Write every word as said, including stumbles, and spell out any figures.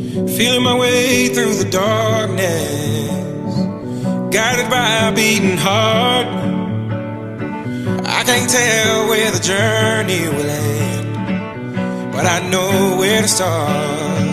Feeling my way through the darkness, guided by a beating heart. I can't tell where the journey will end, but I know where to start.